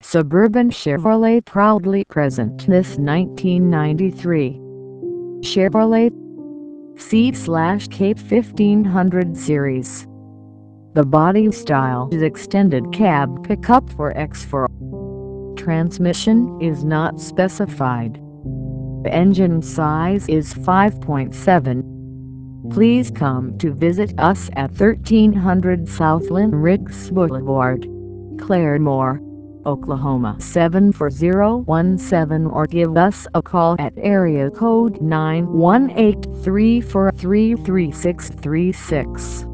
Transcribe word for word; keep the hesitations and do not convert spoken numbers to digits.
Suburban Chevrolet proudly present this nineteen ninety-three Chevrolet C Cape fifteen hundred series. The body style is extended cab pickup for X four. Transmission is not specified. The engine size is five point seven. Please come to visit us at thirteen hundred Southland Riggs Boulevard, Claremore, Oklahoma seven four zero one seven, or give us a call at area code nine one eight, three four three, three six three six.